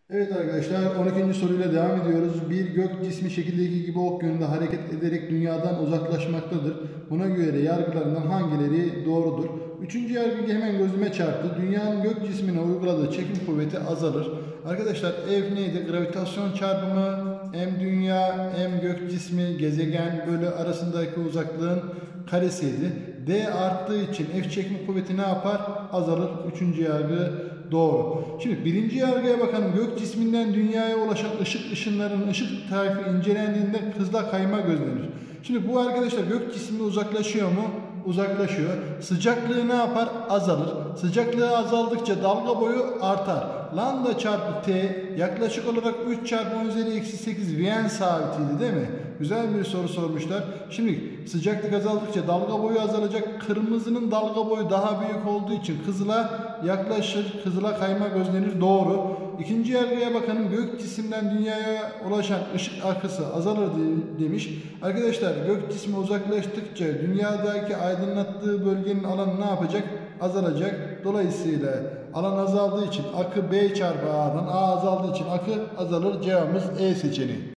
Evet arkadaşlar, 12. soruyla devam ediyoruz. Bir gök cismi şekildeki gibi ok yönünde hareket ederek dünyadan uzaklaşmaktadır. Buna göre yargılarından hangileri doğrudur? Üçüncü yargı hemen gözüme çarptı. Dünyanın gök cismine uyguladığı çekim kuvveti azalır. Arkadaşlar F neydi? Gravitasyon çarpımı m dünya m gök cismi gezegen bölü arasındaki uzaklığın karesiydi. D arttığı için F çekim kuvveti ne yapar? Azalır. Üçüncü yargı doğru. Şimdi birinci yargıya bakalım. Gök cisminden dünyaya ulaşan ışık ışınlarının ışık tarifi incelendiğinde hızla kayma gözlenir. Şimdi bu arkadaşlar gök cismi uzaklaşıyor mu? Uzaklaşıyor. Sıcaklığı ne yapar? Azalır. Sıcaklığı azaldıkça dalga boyu artar. Lambda çarpı T yaklaşık olarak 3 çarpı 10 üzeri eksi 8 Vien sabitiydi değil mi? Güzel bir soru sormuşlar. Şimdi sıcaklık azaldıkça dalga boyu azalacak. Kırmızının dalga boyu daha büyük olduğu için kızıla yaklaşır. Kızıla kayma gözlenir. Doğru. İkinci yargıya bakalım. Gök cisimden dünyaya ulaşan ışık akısı azalır demiş. Arkadaşlar gök cismi uzaklaştıkça dünyadaki aydınlattığı bölgenin alanı ne yapacak? Azalacak. Dolayısıyla alan azaldığı için akı B çarpı A'dan A azaldığı için akı azalır. Cevabımız E seçeneği.